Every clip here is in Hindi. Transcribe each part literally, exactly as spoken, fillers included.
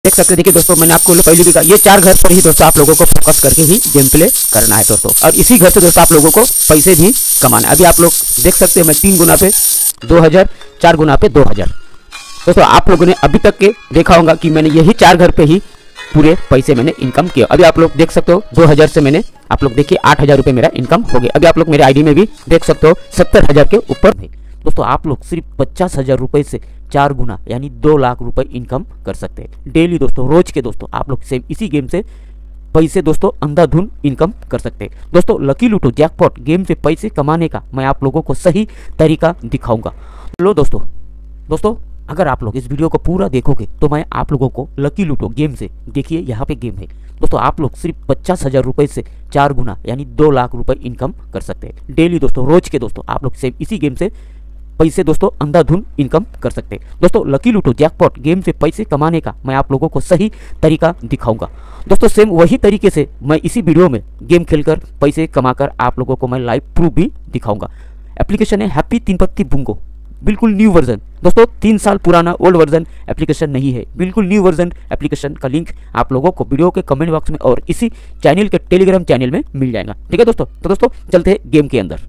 देख सकते हैं। देखिए दोस्तों, मैंने आपको पहले भी कहा ये चार घर पर ही दोस्तों आप लोगों को फोकस करके ही गेम प्ले करना है दोस्तों, और इसी घर से दोस्तों आप लोगों को पैसे भी कमाना है। अभी आप लोग देख सकते हैं मैं तीन गुना पे दो हजार, चार गुना पे दो हजार। दोस्तों आप लोगों ने अभी तक के देखा होगा कि मैंने यही चार घर पे ही पूरे पैसे मैंने इनकम किया। अभी आप लोग देख सकते हो दो हजार से मैंने आप लोग देखिए आठ हजार रुपये मेरा इनकम हो गया। अभी आप लोग मेरे आईडी में भी देख सकते हो सत्तर हजार के ऊपर है। दोस्तों आप लोग सिर्फ पचास हजार रुपये से चार गुना यानी दो लाख रुपए इनकम कर सकते हैं डेली दोस्तों, रोज के दोस्तों आप लोग सेम इसी गेम से पैसे दोस्तों अंधाधुन इनकम कर सकते हैं। दोस्तों लकी लूटो जैकपॉट गेम से पैसे कमाने का मैं आप लोगों को सही तरीका दिखाऊंगा। लो दोस्तों दोस्तों अगर आप लोग इस वीडियो को पूरा देखोगे तो मैं आप लोगों को लकी लूटो गेम से, देखिए यहाँ पे गेम है दोस्तों, आप लोग सिर्फ पचास हजार रुपये से चार गुना यानी दो लाख रुपए इनकम कर सकते हैं डेली दोस्तों, रोज के दोस्तों आप लोग सेम इसी गेम से पैसे दोस्तों अंधाधुन इनकम कर सकते हैं। दोस्तों लकी लूटो जैकपॉट गेम से पैसे कमाने का मैं आप लोगों को सही तरीका दिखाऊंगा। दोस्तों सेम वही तरीके से मैं इसी वीडियो में गेम खेलकर पैसे कमाकर आप लोगों को मैं लाइव प्रूफ भी दिखाऊंगा। एप्लीकेशन है हैप्पी तीन पत्ती बुंगो, बिल्कुल न्यू वर्जन दोस्तों, तीन साल पुराना ओल्ड वर्जन एप्लीकेशन नहीं है, बिल्कुल न्यू वर्जन एप्लीकेशन का लिंक आप लोगों को वीडियो के कमेंट बॉक्स में और इसी चैनल के टेलीग्राम चैनल में मिल जाएगा। ठीक है दोस्तों, तो दोस्तों चलते हैं गेम के अंदर।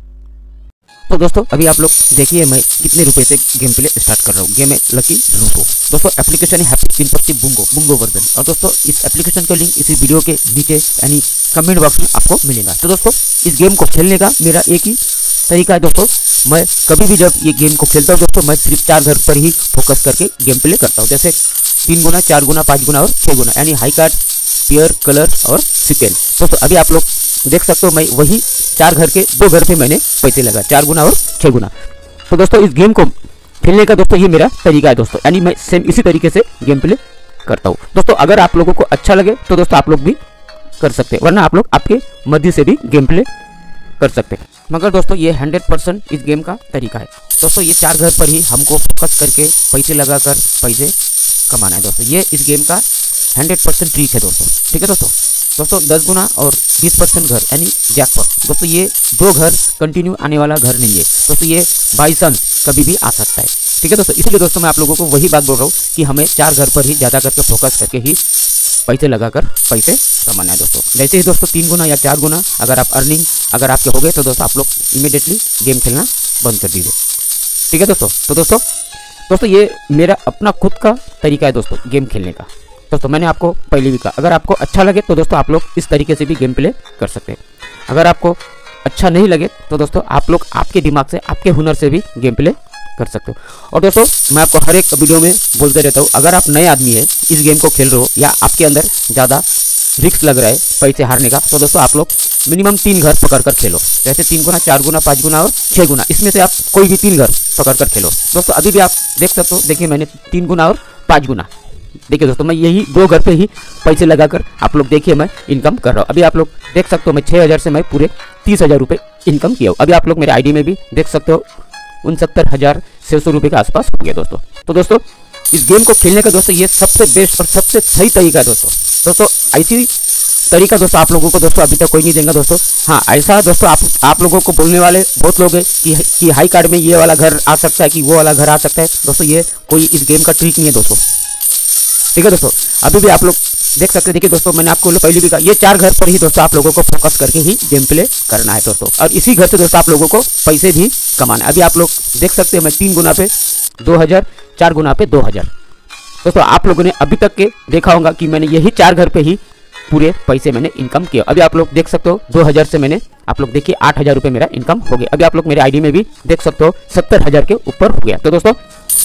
तो दोस्तों अभी आप लोग देखिए मैं कितने रुपए से गेम प्ले स्टार्ट कर रहा हूँ। गेम है लकी लूटो दोस्तों, एप्लीकेशन है हैप्पी तीन पत्ती बुंगो बुंगो वर्जन, और दोस्तों इस एप्लीकेशन का लिंक इसी वीडियो के नीचे यानी कमेंट बॉक्स में आपको मिलेगा। तो दोस्तों इस गेम को खेलने का मेरा एक ही तरीका है दोस्तों, मैं कभी भी जब ये गेम को खेलता हूँ दोस्तों मैं सिर्फ चार घर पर ही फोकस करके गेम प्ले करता हूँ, जैसे तीन गुना, चार गुना, पाँच गुना और छः गुना यानी हाई कार्ड, पेयर, कलर और सिपेन। दोस्तों अभी आप लोग देख सकते हो मैं वही चार घर के दो घर पे मैंने पैसे लगा, चार गुना और छः गुना। तो दोस्तों इस गेम को खेलने का दोस्तों ये मेरा तरीका है दोस्तों, यानी मैं सेम इसी तरीके से गेम प्ले करता हूँ। दोस्तों अगर आप लोगों को अच्छा लगे तो दोस्तों आप लोग भी कर सकते हैं, वरना आप लोग आपके मर्जी से भी गेम प्ले कर सकते हैं। मगर दोस्तों ये हंड्रेड परसेंट इस गेम का तरीका है दोस्तों, ये चार घर पर ही हमको फोकस करके पैसे लगाकर पैसे कमाना है दोस्तों, ये इस गेम का हंड्रेड परसेंट ट्रिक है दोस्तों। ठीक है दोस्तों, दोस्तों दस गुना और बीस परसेंट घर यानी जैकपॉट दोस्तों, ये दो घर कंटिन्यू आने वाला घर नहीं है दोस्तों, ये बाई चांस कभी भी आ सकता है। ठीक है दोस्तों, इसलिए दोस्तों मैं आप लोगों को वही बात बोल रहा हूँ कि हमें चार घर पर ही ज़्यादा करके फोकस करके ही पैसे लगाकर पैसे कमाना है दोस्तों। जैसे ही दोस्तों तीन गुना या चार गुना अगर आप अर्निंग अगर आपके हो गए तो दोस्तों आप लोग इमीडिएटली गेम खेलना बंद कर दीजिए। ठीक है दोस्तों, तो दोस्तों दोस्तों ये मेरा अपना खुद का तरीका है दोस्तों गेम खेलने का। दोस्तों मैंने आपको पहले भी कहा अगर आपको अच्छा लगे तो दोस्तों आप लोग इस तरीके से भी गेम प्ले कर सकते हैं, अगर आपको अच्छा नहीं लगे तो दोस्तों आप लोग आपके दिमाग से आपके हुनर से भी गेम प्ले कर सकते हो। और दोस्तों मैं आपको हर एक वीडियो में बोलते रहता हूँ अगर आप नए आदमी है इस गेम को खेल रहे हो या आपके अंदर ज़्यादा रिस्क लग रहा है पैसे हारने का, तो दोस्तों आप लोग मिनिमम तीन घर पकड़ कर खेलो, जैसे तीन गुना, चार गुना, पाँच गुना और छः गुना, इसमें से आप कोई भी तीन घर पकड़ कर खेलो। दोस्तों अभी भी आप देख सकते हो, देखिए मैंने तीन गुना और पाँच गुना, देखिए दोस्तों मैं यही दो घर पे ही पैसे लगाकर आप लोग देखिए मैं इनकम कर रहा हूँ। अभी आप लोग देख सकते हो मैं छः हज़ार से मैं पूरे तीस हज़ार रुपये इनकम किया हूँ। अभी आप लोग मेरे आईडी में भी देख सकते हो उनसत्तर हज़ार छः सौ रुपये के आसपास हो गया दोस्तों। तो दोस्तों इस गेम को खेलने का दोस्तों ये सबसे बेस्ट और सबसे सही तरीका है दोस्तों। दोस्तों ऐसी तरीका दोस्तों आप लोगों को दोस्तों अभी तक कोई नहीं देगा दोस्तों। हाँ ऐसा दोस्तों आप आप लोगों को बोलने वाले बहुत लोग हैं कि कि हाई कार्ड में ये वाला घर आ सकता है कि वो वाला घर आ सकता है, दोस्तों ये कोई इस गेम का ट्रिक नहीं है दोस्तों। ठीक है दोस्तों, अभी भी आप लोग देख सकते हैं। देखिए दोस्तों मैंने आपको पहले भी कहा ये चार घर पर ही दोस्तों आप लोगों को फोकस करके ही गेम प्ले करना है दोस्तों, और इसी घर से दोस्तों आप लोगों को पैसे भी कमाना है। अभी आप लोग देख सकते हैं मैं तीन गुना पे दो हज़ार, चार गुना पे दो हज़ार। दोस्तों आप लोगों ने अभी तक के देखा होगा कि मैंने यही चार घर पे ही पूरे पैसे मैंने इनकम किया। अभी आप लोग देख सकते हो दो हज़ार से मैंने आप लोग देखिए आठ हज़ार रुपये मेरा इनकम हो गया। अभी आप लोग मेरे आईडी में भी देख सकते हो सत्तर हज़ार के ऊपर हो गया। तो दोस्तों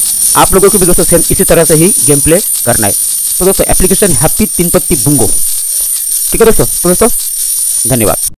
आप लोगों को भी दोस्तों सेम इसी तरह से ही गेम प्ले करना है। तो दोस्तों एप्लीकेशन हैप्पी तीन पत्ती बुंगो। ठीक है दोस्तों, तो दोस्तों धन्यवाद।